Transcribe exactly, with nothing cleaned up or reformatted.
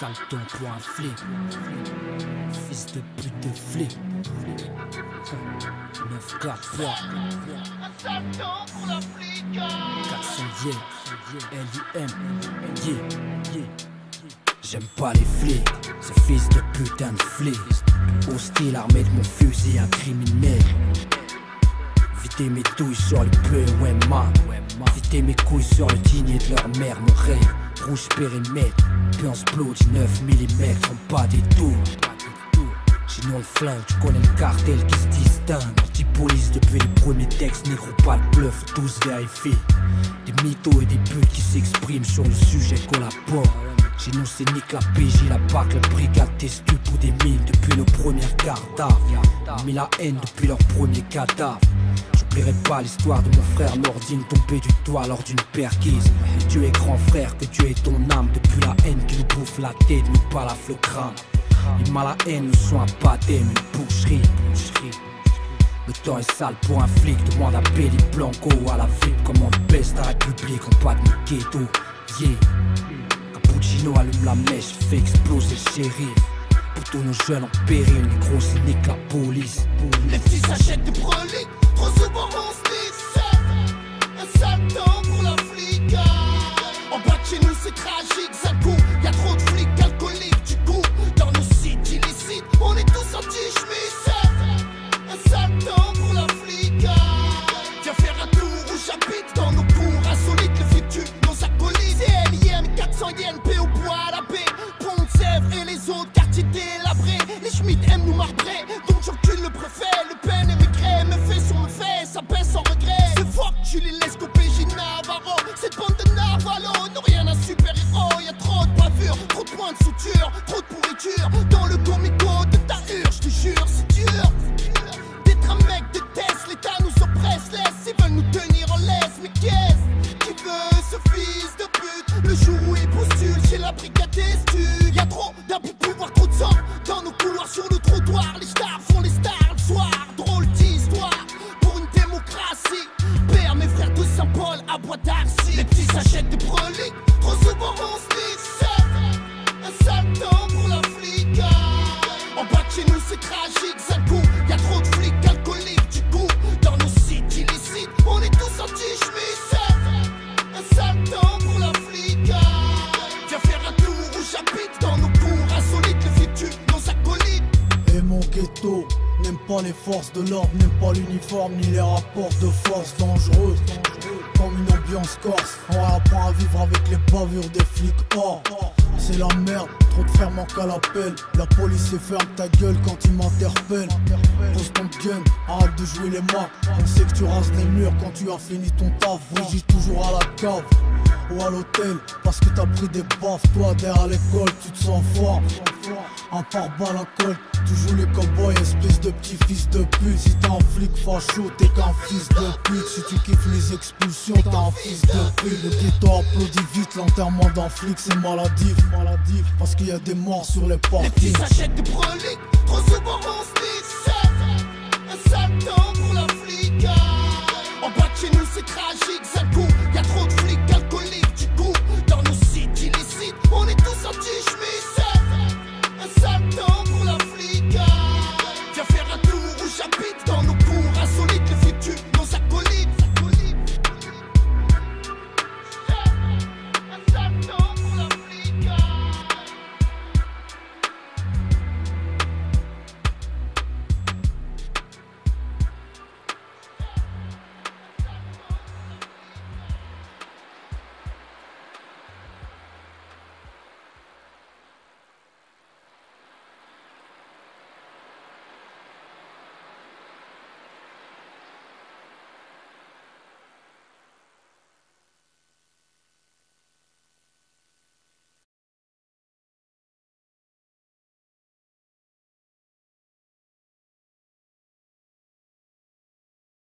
sale ton pour un flic. Fils de pute de flic. neuf quatre trois quatre cents yeah, L I M, yeah, yeah. J'aime pas les flics, ces fils de putain de flics. Hostile armé de mon fusil, un criminel. Vider mes douilles sur le peu, ouais ma. Vider mes couilles sur le dîner de leur mère, mon rêve. Rouge périmètre, puance blow, dix-neuf millimètres, on pas des tours. Sinon le flingue, tu connais le cartel qui se distingue. Anti-police depuis les premiers textes, négro pas de bluff, tous vérifient. Des mythos et des putes qui s'expriment sur le sujet collabore. Chez nous c'est nique la P J, la B A C, la brigade testu pour des mines depuis nos premières cartaves. Ils mis la haine depuis leur premier cadavre. J'oublierai pas l'histoire de mon frère Nordine tombé du toit lors d'une perquise. Et Dieu est grand frère, que Dieu est ton âme. Depuis la haine qui nous bouffe la tête, nous balafre le crâne. Il m'a la haine, nous sont un baptême, une boucherie, boucherie. Le temps est sale pour un flic, demande à Belly Blanco. À la ville, comment on baisse ta république, on pas de mon ghetto, yeah. Cappuccino allume la mèche, fait exploser le shérif. Pour tous nos jeunes en péril, les gros c'est nique la police. Les petits s'achètent des broliques, trop souvent on se dit un sale temps pour la flic. En bas de chez nous c'est tragique, ça court, y'a trop de flics alcooliques. Du coup, dans nos sites illicites, on est tous anti-schmiss. Un sale temps pour la flic. Viens faire un tour où j'habite, dans nos cours insolites, le futur, nos acolytes. C'est L I M, quatre cents yens, P au bois à la baie, Pont-de-Sèvres et les autres quartiers délabrés. Les Schmitt aiment nous marbrer, donc j'encule le préfet. Le Pen et Maigret me fait sur me fait, ça baisse sans regret. Ce fuck, Julie Lescaut, P J Navarro. Cette bande de Narvalo n'ont rien d'un super-héros. Y'a trop de bavures, trop de points de suture, trop de pourriture dans le comico de ta hurle, j'te jure, c'est dur. D'être un mec de test, l'État nous oppresse, laisse, ils veulent nous tenir en laisse. Mais qu'est-ce qui veut ce fils de pute? Le jour où il postule chez la brigade testu. Y'a trop d'abus de pouvoir, trop de sang dans nos couloirs, sur le trottoir. Les stars font les stars le soir, drôle d'histoire pour une démocratie. Père, mes frères de Saint-Paul à Bois d'Arcy. Les petits s'achètent des broliques, trop souvent on se dit un sale temps pour la flic. En bas de chez nous c'est tragique, ça court, y'a trop de flics alcooliques. Du coup, dans nos sites illicites, on est tous anti-schmiss. Un sale temps pour la flic. Viens faire un tour où j'habite, dans nos cours insolites, le futur, nos acolytes. Et mon ghetto n'aime pas les forces de l'ordre, n'aime pas l'uniforme ni les rapports de force dangereux. Comme une ambiance corse, on apprend à vivre avec les bavures des flics. Oh, c'est la merde, trop de frères manquent à l'appel. La police ferme ta gueule quand ils m'interpellent. Pose ton gun, arrête de jouer les mains. On sait que tu rases les murs quand tu as fini ton taf. Brigitte toujours à la cave ou à l'hôtel parce que t'as pris des baffes. Toi derrière l'école tu te sens fort. Un pare-balles à colle, tu joues les cowboys, espèce de petit fils de pute. Si t'es un flic facho, t'es qu'un fils de pute. Si tu kiffes les expulsions, t'es un fils de pute. Le ghetto applaudit vite, l'enterrement d'un flic c'est maladif, maladif. Parce qu'il y a des morts sur les portes. Les petits s'achètent des broliques, trop souvent on se dit un sale temps pour la flic. En bas de chez nous c'est tragique, ça court,